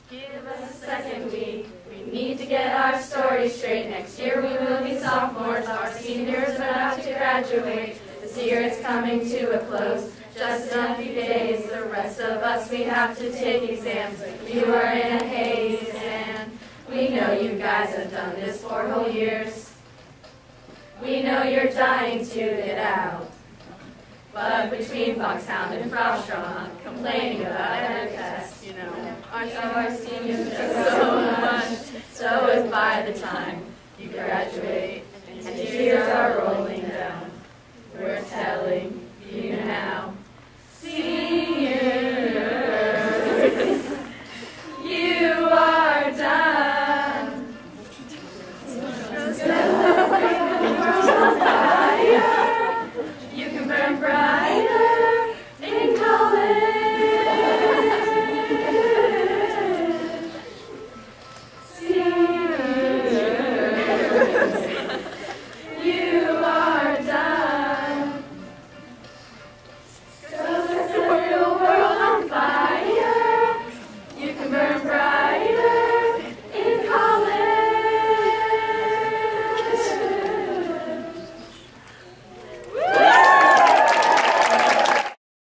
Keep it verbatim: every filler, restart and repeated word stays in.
Give us a second week. We need to get our story straight. Next year we will be sophomores. Our seniors are about to graduate. This year it's coming to a close. Just in a few days, the rest of us, we have to take exams. You are in a haze, and we know you guys have done this for whole years. We know you're dying to get out. But between Foxhound and Foxcroft, complaining about every test, you know, our, our seniors are so much. So if by the time you graduate and tears are rolling